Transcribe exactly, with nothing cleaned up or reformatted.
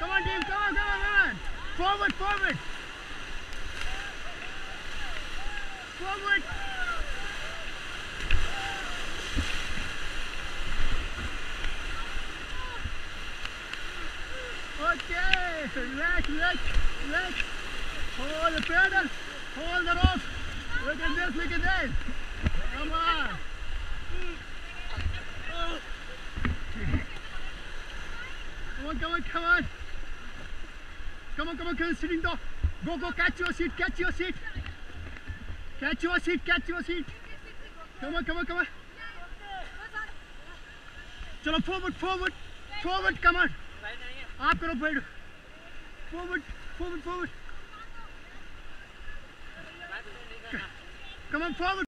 Come on, team. Come on, come on, come on. Forward, forward. Forward. Okay. Relax, relax, relax. Hold the pedal. Hold the rope. Look at this, look at this. Come on. Come on, come on, come on. Come on, come on, come on, sitting though. Go, go, catch your seat, catch your seat. Catch your seat, catch your seat. Come on, come on, come on. Chalo, forward, forward, forward, come on. आप करो पैड. Forward, forward, forward. Come on, forward.